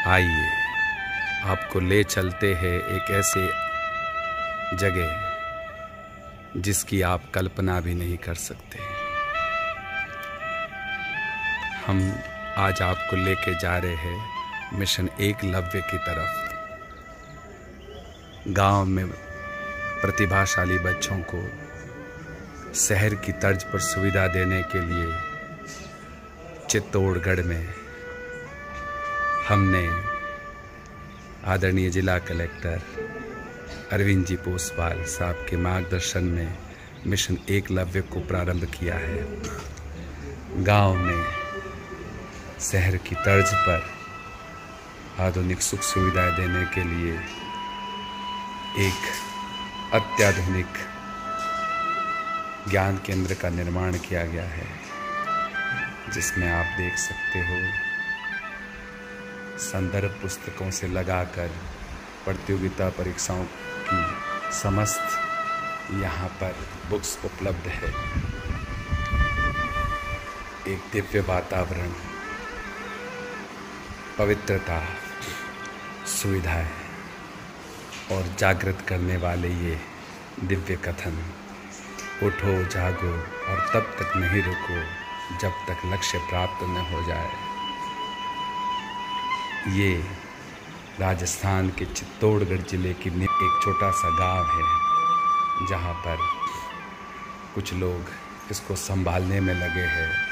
आइए आपको ले चलते हैं एक ऐसे जगह जिसकी आप कल्पना भी नहीं कर सकते। हम आज आपको लेके जा रहे हैं मिशन एकलव्य की तरफ। गांव में प्रतिभाशाली बच्चों को शहर की तर्ज पर सुविधा देने के लिए चित्तौड़गढ़ में हमने आदरणीय जिला कलेक्टर अरविंद जी पोसवाल साहब के मार्गदर्शन में मिशन एकलव्य को प्रारंभ किया है। गांव में शहर की तर्ज पर आधुनिक सुख सुविधाएं देने के लिए एक अत्याधुनिक ज्ञान केंद्र का निर्माण किया गया है, जिसमें आप देख सकते हो संदर्भ पुस्तकों से लगाकर प्रतियोगिता परीक्षाओं की समस्त यहाँ पर बुक्स उपलब्ध है। एक दिव्य वातावरण, पवित्रता, सुविधाएं और जागृत करने वाले ये दिव्य कथन, उठो जागो और तब तक नहीं रुको जब तक लक्ष्य प्राप्त न हो जाए। ये राजस्थान के चित्तौड़गढ़ जिले की एक छोटा सा गांव है, जहां पर कुछ लोग इसको संभालने में लगे हैं।